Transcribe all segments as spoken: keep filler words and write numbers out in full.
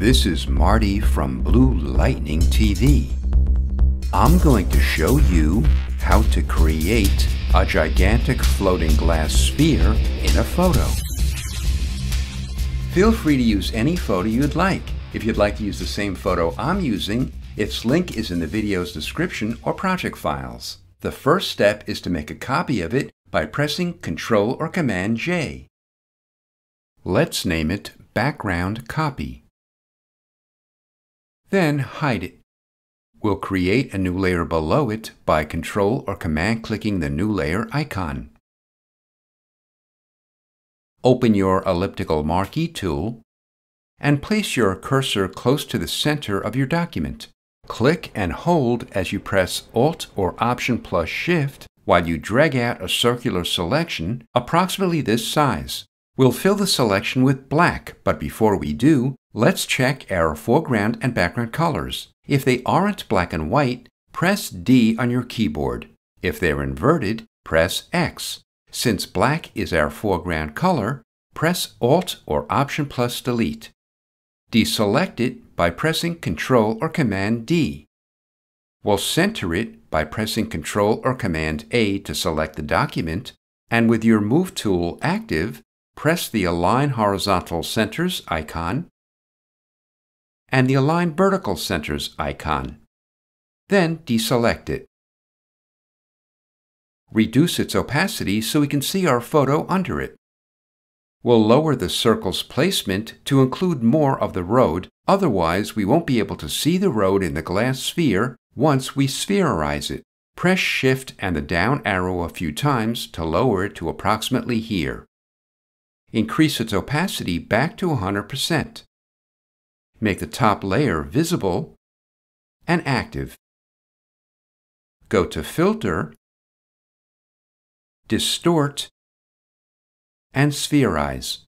This is Marty from Blue Lightning T V. I'm going to show you how to create a gigantic floating glass sphere in a photo. Feel free to use any photo you'd like. If you'd like to use the same photo I'm using, its link is in the video's description or project files. The first step is to make a copy of it by pressing Control or Command J. Let's name it Background Copy. Then hide it. We'll create a new layer below it by Control or Command clicking the New Layer icon. Open your elliptical marquee tool and place your cursor close to the center of your document. Click and hold as you press Alt or Option plus Shift while you drag out a circular selection approximately this size. We'll fill the selection with black, but before we do, let's check our foreground and background colors. If they aren't black and white, press D on your keyboard. If they're inverted, press X. Since black is our foreground color, press Alt or Option plus Delete. Deselect it by pressing Control or Command D. We'll center it by pressing Control or Command A to select the document, and with your Move tool active, press the Align Horizontal Centers icon and the Align Vertical Centers icon. Then deselect it. Reduce its opacity so we can see our photo under it. We'll lower the circle's placement to include more of the road, otherwise we won't be able to see the road in the glass sphere once we spherize it. Press Shift and the down arrow a few times to lower it to approximately here. Increase its opacity back to one hundred percent. Make the top layer visible and active. Go to Filter, Distort, and Spherize.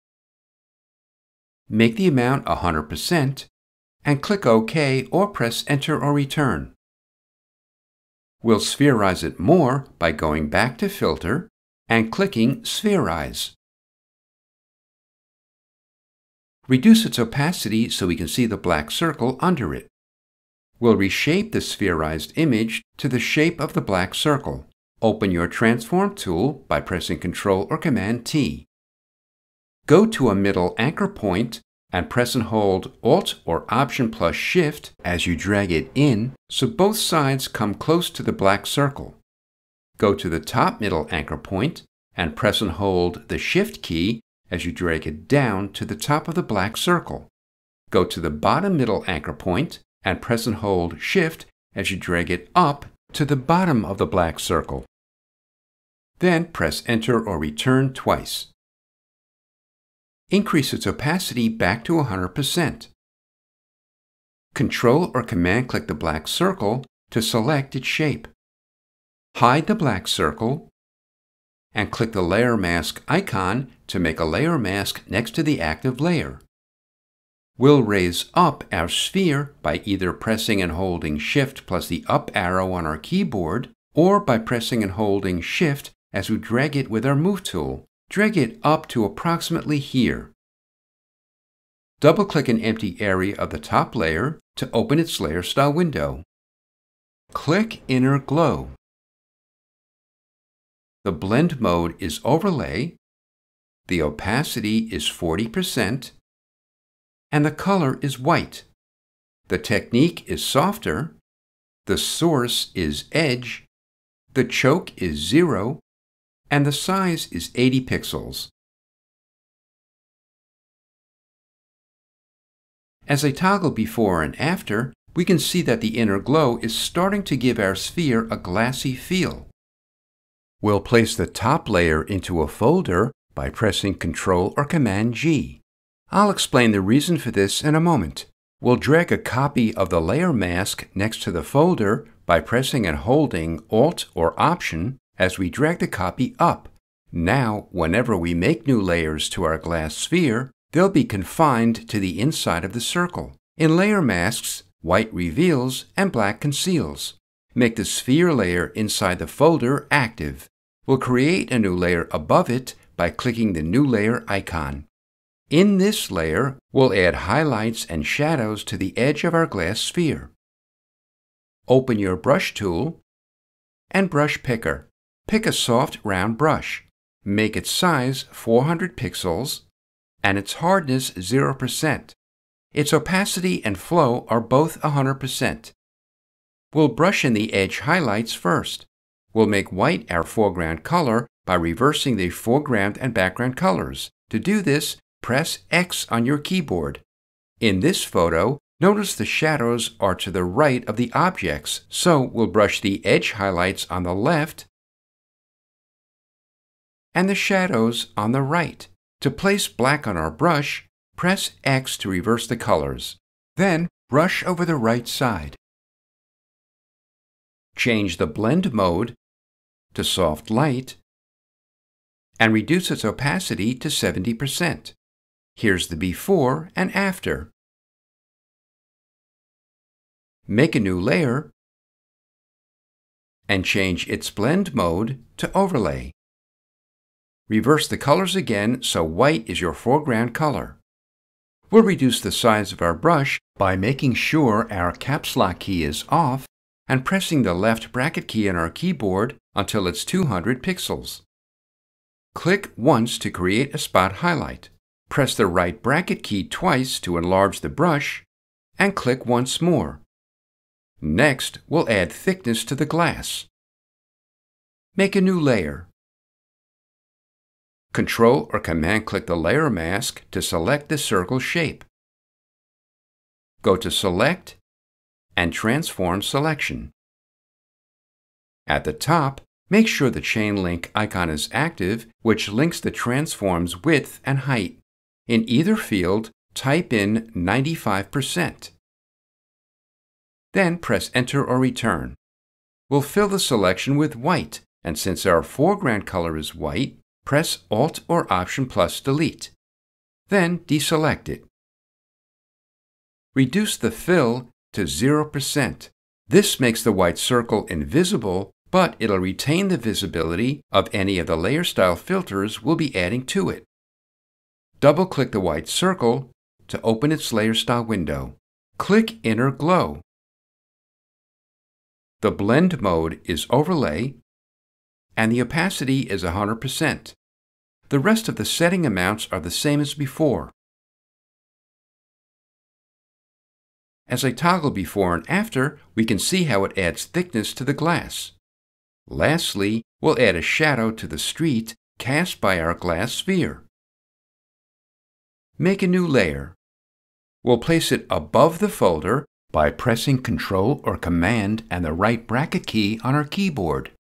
Make the amount one hundred percent and click OK or press Enter or Return. We'll spherize it more by going back to Filter and clicking Spherize. Reduce its opacity so we can see the black circle under it. We'll reshape the spherized image to the shape of the black circle. Open your Transform tool by pressing Control or Command T. Go to a middle anchor point and press and hold Alt or Option plus Shift as you drag it in so both sides come close to the black circle. Go to the top middle anchor point and press and hold the Shift key as you drag it down to the top of the black circle. Go to the bottom middle anchor point and press and hold Shift as you drag it up to the bottom of the black circle. Then press Enter or Return twice. Increase its opacity back to one hundred percent. Control or Command click the black circle to select its shape. Hide the black circle and click the Layer Mask icon to make a layer mask next to the active layer. We'll raise up our sphere by either pressing and holding Shift plus the up arrow on our keyboard, or by pressing and holding Shift as we drag it with our Move tool. Drag it up to approximately here. Double-click an empty area of the top layer to open its Layer Style window. Click Inner Glow. The blend mode is Overlay, the opacity is forty percent, and the color is white. The technique is Softer, the source is Edge, the choke is zero, and the size is eighty pixels. As I toggle before and after, we can see that the inner glow is starting to give our sphere a glassy feel. We'll place the top layer into a folder by pressing Control or Command G. I'll explain the reason for this in a moment. We'll drag a copy of the layer mask next to the folder by pressing and holding Alt or Option as we drag the copy up. Now, whenever we make new layers to our glass sphere, they'll be confined to the inside of the circle. In layer masks, white reveals and black conceals. Make the sphere layer inside the folder active. We'll create a new layer above it by clicking the New Layer icon. In this layer, we'll add highlights and shadows to the edge of our glass sphere. Open your brush tool and brush picker. Pick a soft round brush. Make its size four hundred pixels and its hardness zero percent. Its opacity and flow are both one hundred percent. We'll brush in the edge highlights first. We'll make white our foreground color by reversing the foreground and background colors. To do this, press X on your keyboard. In this photo, notice the shadows are to the right of the objects, so we'll brush the edge highlights on the left and the shadows on the right. To place black on our brush, press X to reverse the colors. Then brush over the right side. Change the blend mode to soft light and reduce its opacity to seventy percent. Here's the before and after. Make a new layer and change its blend mode to overlay. Reverse the colors again so white is your foreground color. We'll reduce the size of our brush by making sure our caps lock key is off and pressing the left bracket key on our keyboard until it's two hundred pixels. Click once to create a spot highlight. Press the right bracket key twice to enlarge the brush and click once more. Next, we'll add thickness to the glass. Make a new layer. Control or Command-click the layer mask to select the circle shape. Go to Select and Transform Selection. At the top, make sure the chain link icon is active, which links the transform's width and height. In either field, type in ninety-five percent. Then press Enter or Return. We'll fill the selection with white, and since our foreground color is white, press Alt or Option plus Delete. Then deselect it. Reduce the fill to zero percent. This makes the white circle invisible, but it'll retain the visibility of any of the layer style filters we'll be adding to it. Double-click the white circle to open its layer style window. Click Inner Glow. The blend mode is Overlay, and the opacity is one hundred percent. The rest of the setting amounts are the same as before. As I toggle before and after, we can see how it adds thickness to the glass. Lastly, we'll add a shadow to the street cast by our glass sphere. Make a new layer. We'll place it above the folder by pressing Control or Command and the right bracket key on our keyboard.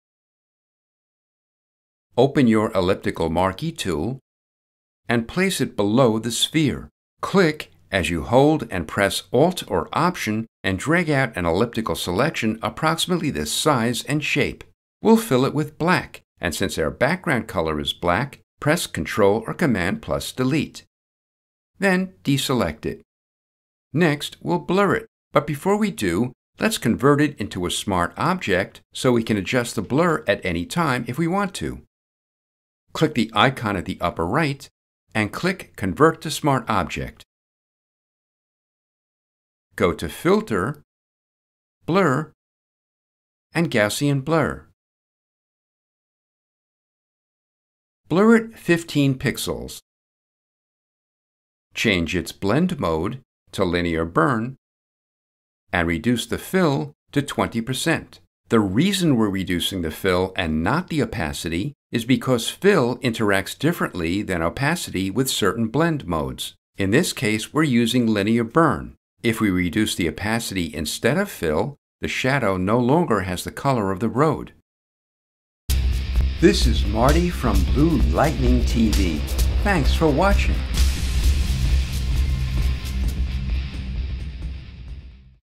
Open your elliptical marquee tool and place it below the sphere. Click as you hold and press Alt or Option and drag out an elliptical selection approximately this size and shape. We'll fill it with black, and since our background color is black, press Control or Command plus Delete. Then deselect it. Next, we'll blur it, but before we do, let's convert it into a smart object so we can adjust the blur at any time if we want to. Click the icon at the upper right and click Convert to Smart Object. Go to Filter, Blur, and Gaussian Blur. Blur it fifteen pixels. Change its blend mode to linear burn and reduce the fill to twenty percent. The reason we're reducing the fill and not the opacity is because fill interacts differently than opacity with certain blend modes. In this case, we're using linear burn. If we reduce the opacity instead of fill, the shadow no longer has the color of the road. This is Marty from Blue Lightning T V. Thanks for watching.